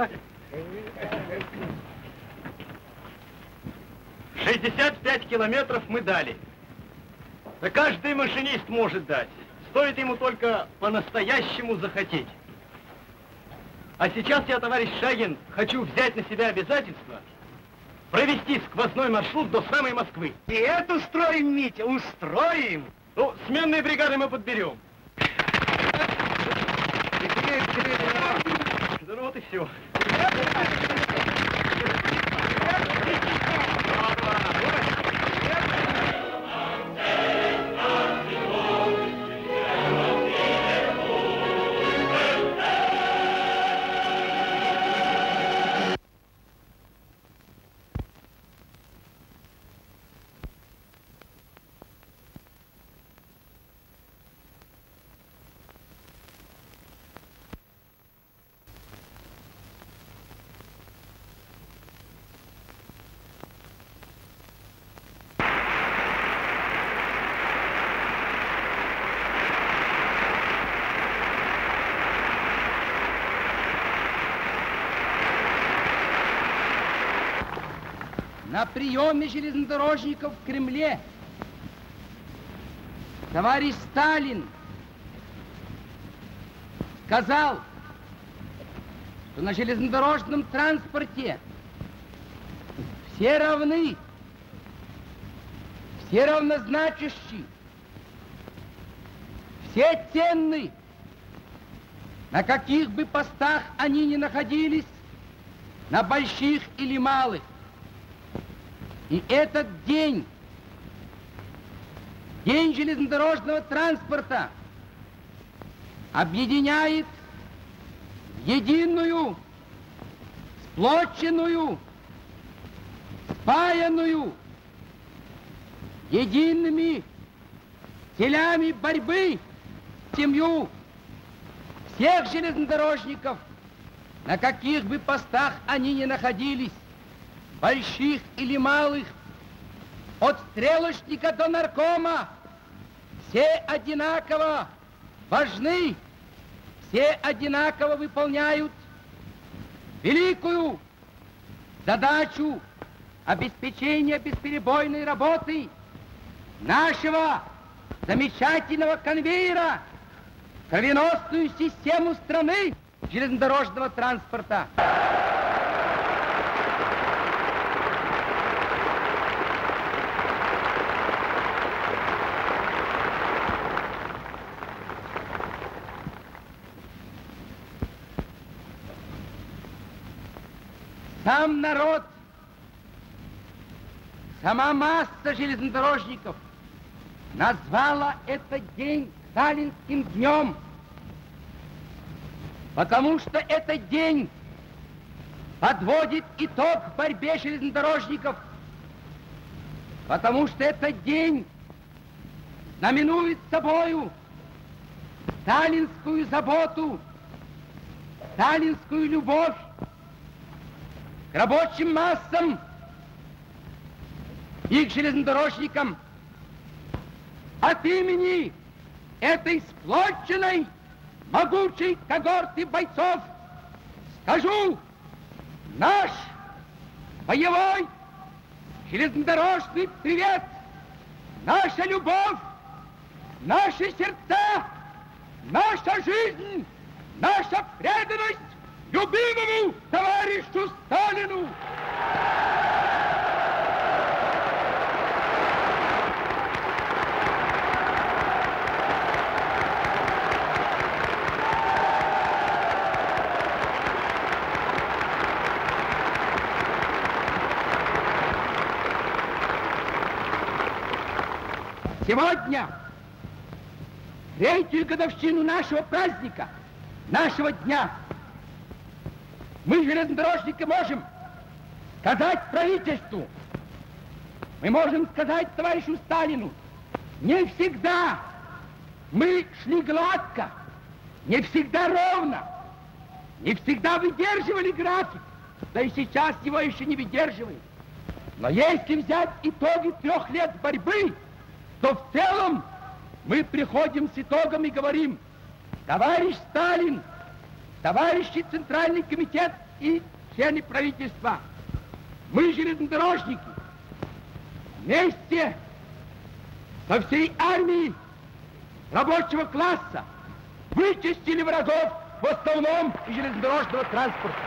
65 километров мы дали. Да каждый машинист может дать. Стоит ему только по-настоящему захотеть. А сейчас я, товарищ Шагин, хочу взять на себя обязательство провести сквозной маршрут до самой Москвы. И это устроим, Митя, устроим. Ну, сменные бригады мы подберем. Да ну вот и все. На приеме железнодорожников в Кремле товарищ Сталин сказал, что на железнодорожном транспорте все равны, все равнозначащие, все ценны, на каких бы постах они ни находились, на больших или малых. И этот день, день железнодорожного транспорта, объединяет в единую, сплоченную, спаянную, едиными телями борьбы семью всех железнодорожников, на каких бы постах они ни находились, больших или малых, от стрелочника до наркома, все одинаково важны, все одинаково выполняют великую задачу обеспечения бесперебойной работы нашего замечательного конвейера, кровеносную систему страны железнодорожного транспорта. Сам народ, сама масса железнодорожников назвала этот день сталинским днем, потому что этот день подводит итог борьбе железнодорожников, потому что этот день знаменует собою сталинскую заботу, сталинскую любовь к рабочим массам и к железнодорожникам. От имени этой сплоченной, могучей когорты бойцов скажу: наш боевой железнодорожный привет, наша любовь, наши сердца, наша жизнь, наша преданность любимому товарищу Сталину! Сегодня, третью годовщину нашего праздника, нашего дня, мы, железнодорожники, можем сказать правительству, мы можем сказать товарищу Сталину, Не всегда мы шли гладко, не всегда ровно, не всегда выдерживали график, да и сейчас его еще не выдерживаем. Но если взять итоги 3 лет борьбы, то в целом мы приходим с итогом и говорим: товарищ Сталин, товарищи Центральный комитет и члены правительства, мы, железнодорожники, вместе со всей армией рабочего класса вычистили врагов в основном железнодорожного транспорта.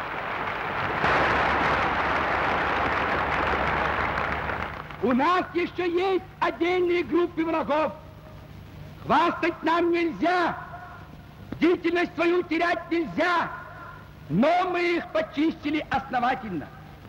У нас еще есть отдельные группы врагов. Хвастать нам нельзя, бдительность свою терять нельзя, но мы их почистили основательно.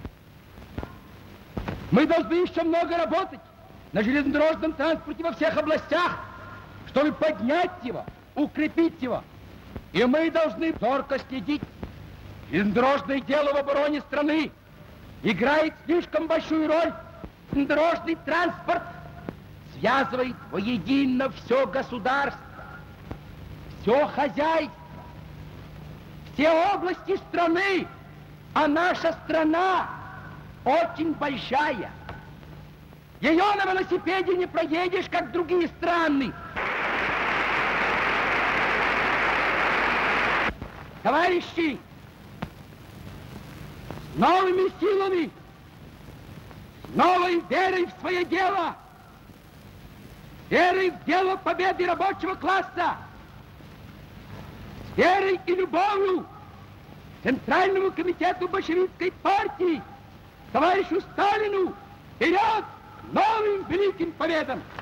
Мы должны еще много работать на железнодорожном транспорте во всех областях, чтобы поднять его, укрепить его. И мы должны зорко следить. Железнодорожное дело в обороне страны играет слишком большую роль. Железнодорожный транспорт связывает воедино все государство, все хозяйство, все области страны, а наша страна очень большая. Ее на велосипеде не проедешь, как другие страны. Товарищи, с новыми силами, с новой верой в свое дело, верой в дело победы рабочего класса, с верой и любовью к Центральному комитету большевистской партии, товарищу Сталину, вперед к новым великим победам!